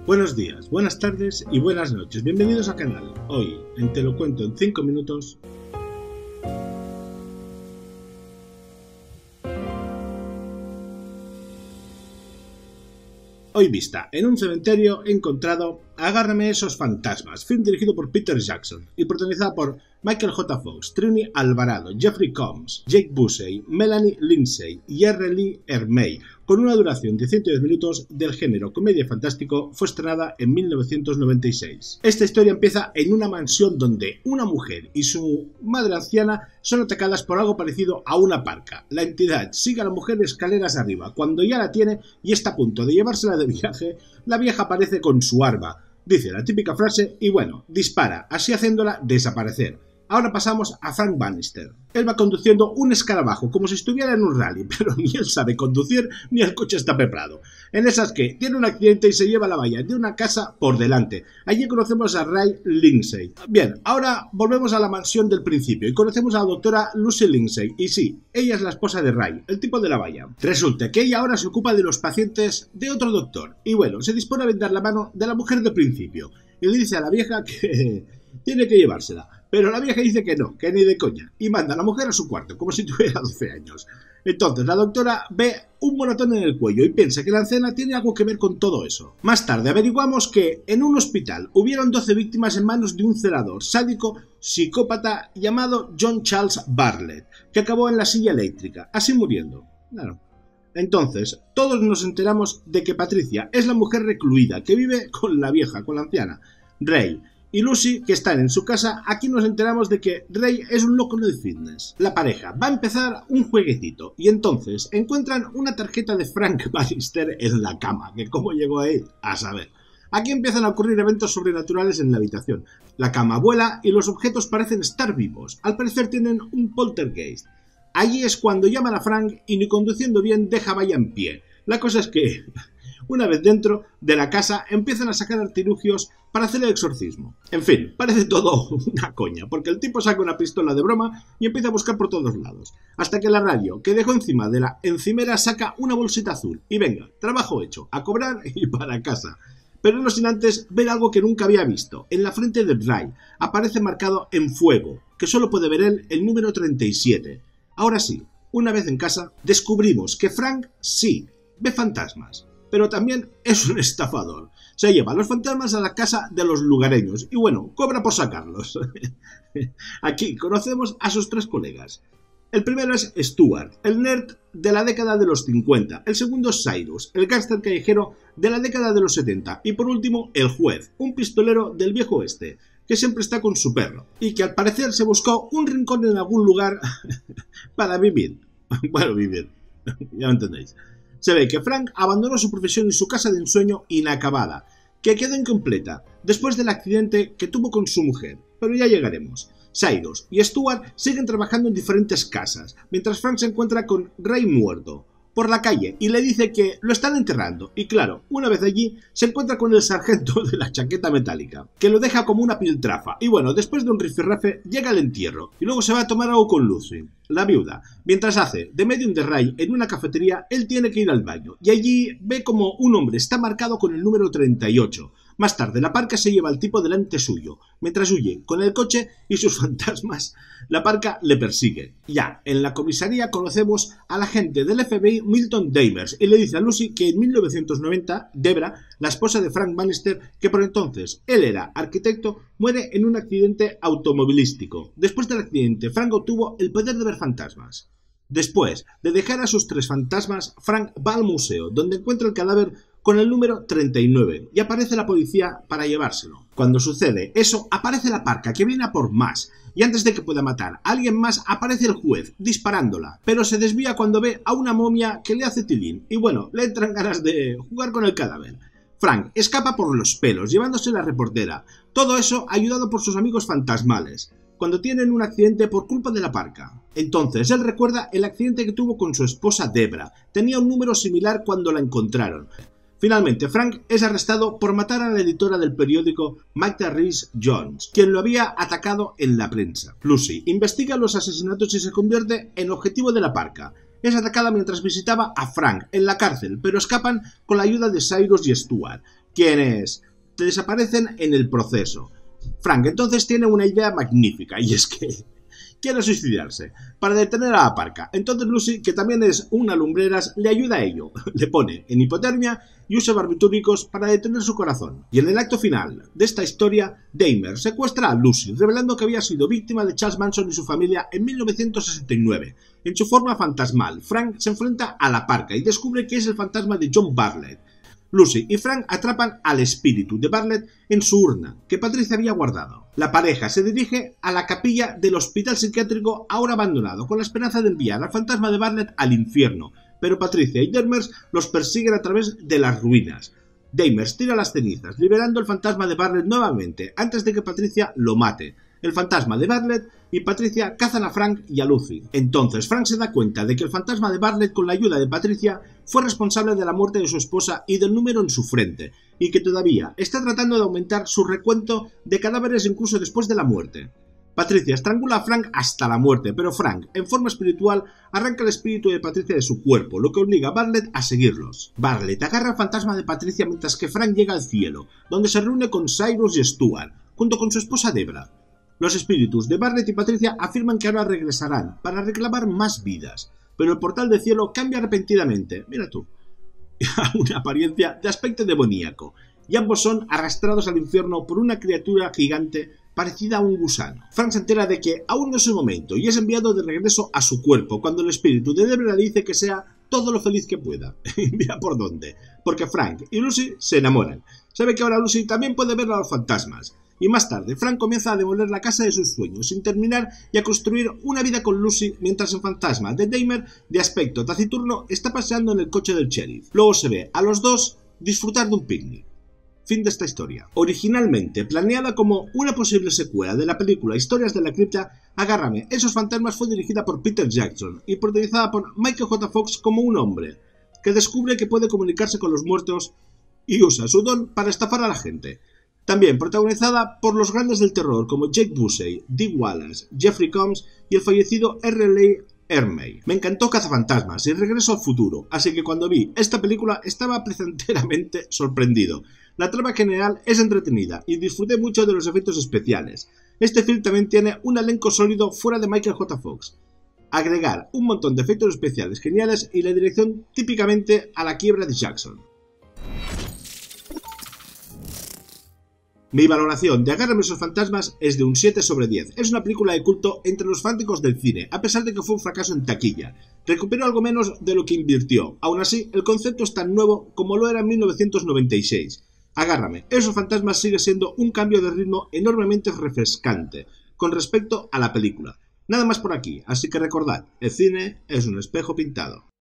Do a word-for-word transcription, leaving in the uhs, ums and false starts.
Buenos días, buenas tardes y buenas noches. Bienvenidos al canal. Hoy, en Te lo cuento en cinco minutos... Hoy vista en un cementerio encontrado Agárrame esos fantasmas, film dirigido por Peter Jackson y protagonizada por Michael J. Fox, Trini Alvarado, Jeffrey Combs, Jake Busey, Melanie Lindsay y R. Lee Ermey. Con una duración de ciento diez minutos, del género comedia fantástico, fue estrenada en mil novecientos noventa y seis. Esta historia empieza en una mansión donde una mujer y su madre anciana son atacadas por algo parecido a una parca. La entidad sigue a la mujer escaleras arriba. Cuando ya la tiene y está a punto de llevársela de viaje, la vieja aparece con su arma. Dice la típica frase y bueno, dispara, así haciéndola desaparecer. Ahora pasamos a Frank Bannister. Él va conduciendo un escarabajo como si estuviera en un rally, pero ni él sabe conducir ni el coche está preparado. En esas que tiene un accidente y se lleva la valla de una casa por delante. Allí conocemos a Ray Lindsay. Bien, ahora volvemos a la mansión del principio y conocemos a la doctora Lucy Lindsay. Y sí, ella es la esposa de Ray, el tipo de la valla. Resulta que ella ahora se ocupa de los pacientes de otro doctor. Y bueno, se dispone a vender la mano de la mujer del principio. Y le dice a la vieja que tiene que llevársela. Pero la vieja dice que no, que ni de coña, y manda a la mujer a su cuarto, como si tuviera doce años. Entonces la doctora ve un moratón en el cuello y piensa que la anciana tiene algo que ver con todo eso. Más tarde averiguamos que en un hospital hubieron doce víctimas en manos de un celador sádico psicópata llamado John Charles Bartlett, que acabó en la silla eléctrica, así muriendo. Claro. Entonces, todos nos enteramos de que Patricia es la mujer recluida que vive con la vieja, con la anciana, Ray y Lucy, que están en su casa. Aquí nos enteramos de que Ray es un loco del fitness. La pareja va a empezar un jueguecito y entonces encuentran una tarjeta de Frank Bannister en la cama, que cómo llegó ahí, a saber. Aquí empiezan a ocurrir eventos sobrenaturales en la habitación. La cama vuela y los objetos parecen estar vivos. Al parecer tienen un poltergeist. Allí es cuando llaman a Frank y ni conduciendo bien deja valla en pie. La cosa es que, una vez dentro de la casa, empiezan a sacar artilugios para hacer el exorcismo. En fin, parece todo una coña, porque el tipo saca una pistola de broma y empieza a buscar por todos lados. Hasta que la radio, que dejó encima de la encimera, saca una bolsita azul. Y venga, trabajo hecho, a cobrar y para casa. Pero no sin antes ver algo que nunca había visto. En la frente de Ray aparece marcado en fuego, que solo puede ver él el número treinta y siete. Ahora sí, una vez en casa, descubrimos que Frank sí ve fantasmas, pero también es un estafador. Se lleva a los fantasmas a la casa de los lugareños y bueno, cobra por sacarlos. Aquí conocemos a sus tres colegas. El primero es Stuart, el nerd de la década de los cincuenta. El segundo es Cyrus, el gángster callejero de la década de los setenta. Y por último, el juez, un pistolero del viejo oeste, que siempre está con su perro y que al parecer se buscó un rincón en algún lugar para vivir. Bueno, vivir, ya me entendéis. Se ve que Frank abandonó su profesión y su casa de ensueño inacabada, que quedó incompleta después del accidente que tuvo con su mujer, pero ya llegaremos. Cyrus y Stuart siguen trabajando en diferentes casas, mientras Frank se encuentra con Ray muerto por la calle y le dice que lo están enterrando. Y claro, una vez allí se encuentra con el sargento de la chaqueta metálica, que lo deja como una piltrafa. Y bueno, después de un rifirrafe llega el entierro y luego se va a tomar algo con Lucy, la viuda. Mientras hace de medium de Ray en una cafetería, él tiene que ir al baño y allí ve como un hombre está marcado con el número treinta y ocho. Más tarde, la parca se lleva al tipo delante suyo, mientras huye con el coche y sus fantasmas. La parca le persigue. Ya, en la comisaría conocemos al agente del F B I Milton Damers y le dice a Lucy que en mil novecientos noventa, Debra, la esposa de Frank Bannister, que por entonces él era arquitecto, muere en un accidente automovilístico. Después del accidente, Frank obtuvo el poder de ver fantasmas. Después de dejar a sus tres fantasmas, Frank va al museo, donde encuentra el cadáver con el número treinta y nueve y aparece la policía para llevárselo. Cuando sucede eso, aparece la parca que viene a por más y antes de que pueda matar a alguien más aparece el juez disparándola, pero se desvía cuando ve a una momia que le hace tilín y bueno, le entran ganas de jugar con el cadáver. Frank escapa por los pelos, llevándose la reportera, todo eso ayudado por sus amigos fantasmales, cuando tienen un accidente por culpa de la parca. Entonces él recuerda el accidente que tuvo con su esposa Debra, tenía un número similar cuando la encontraron. Finalmente, Frank es arrestado por matar a la editora del periódico Magda Reese Jones, quien lo había atacado en la prensa. Lucy investiga los asesinatos y se convierte en objetivo de la parca. Es atacada mientras visitaba a Frank en la cárcel, pero escapan con la ayuda de Cyrus y Stuart, quienes te desaparecen en el proceso. Frank entonces tiene una idea magnífica, y es que quiere suicidarse para detener a la parca. Entonces Lucy, que también es una lumbreras, le ayuda a ello. Le pone en hipotermia y usa barbitúricos para detener su corazón. Y en el acto final de esta historia, Dahmer secuestra a Lucy, revelando que había sido víctima de Charles Manson y su familia en mil novecientos sesenta y nueve. En su forma fantasmal, Frank se enfrenta a la parca y descubre que es el fantasma de John Bartlett. Lucy y Frank atrapan al espíritu de Bartlett en su urna, que Patricia había guardado. La pareja se dirige a la capilla del hospital psiquiátrico ahora abandonado, con la esperanza de enviar al fantasma de Bartlett al infierno, pero Patricia y Demers los persiguen a través de las ruinas. Demers tira las cenizas, liberando el fantasma de Bartlett nuevamente, antes de que Patricia lo mate. El fantasma de Bartlett y Patricia cazan a Frank y a Lucy. Entonces Frank se da cuenta de que el fantasma de Bartlett, con la ayuda de Patricia, fue responsable de la muerte de su esposa y del número en su frente, y que todavía está tratando de aumentar su recuento de cadáveres incluso después de la muerte. Patricia estrangula a Frank hasta la muerte, pero Frank, en forma espiritual, arranca el espíritu de Patricia de su cuerpo, lo que obliga a Bartlett a seguirlos. Bartlett agarra al fantasma de Patricia mientras que Frank llega al cielo, donde se reúne con Cyrus y Stuart, junto con su esposa Debra. Los espíritus de Bartlett y Patricia afirman que ahora regresarán para reclamar más vidas, pero el portal del cielo cambia repentinamente, mira tú, a una apariencia de aspecto demoníaco, y ambos son arrastrados al infierno por una criatura gigante parecida a un gusano. Frank se entera de que aún no es el momento y es enviado de regreso a su cuerpo cuando el espíritu de Debra le dice que sea todo lo feliz que pueda. Mira por dónde, porque Frank y Lucy se enamoran. Sabe que ahora Lucy también puede ver a los fantasmas. Y más tarde, Frank comienza a demoler la casa de sus sueños, sin terminar, y a construir una vida con Lucy, mientras el fantasma de Dahmer, de aspecto taciturno, está paseando en el coche del sheriff. Luego se ve a los dos disfrutar de un picnic. Fin de esta historia. Originalmente planeada como una posible secuela de la película Historias de la Cripta, Agárrame, esos fantasmas fue dirigida por Peter Jackson y protagonizada por Michael J. Fox como un hombre que descubre que puede comunicarse con los muertos y usa su don para estafar a la gente. También protagonizada por los grandes del terror como Jake Busey, Dee Wallace, Jeffrey Combs y el fallecido R. Lee Ermey. Me encantó Cazafantasmas y Regreso al Futuro, así que cuando vi esta película estaba placenteramente sorprendido. La trama general es entretenida y disfruté mucho de los efectos especiales. Este film también tiene un elenco sólido fuera de Michael J. Fox. Agregar un montón de efectos especiales geniales y la dirección típicamente a la quiebra de Jackson. Mi valoración de Agárrame esos fantasmas es de un siete sobre diez. Es una película de culto entre los fanáticos del cine, a pesar de que fue un fracaso en taquilla. Recuperó algo menos de lo que invirtió. Aún así, el concepto es tan nuevo como lo era en mil novecientos noventa y seis. Agárrame esos fantasmas sigue siendo un cambio de ritmo enormemente refrescante con respecto a la película. Nada más por aquí, así que recordad, el cine es un espejo pintado.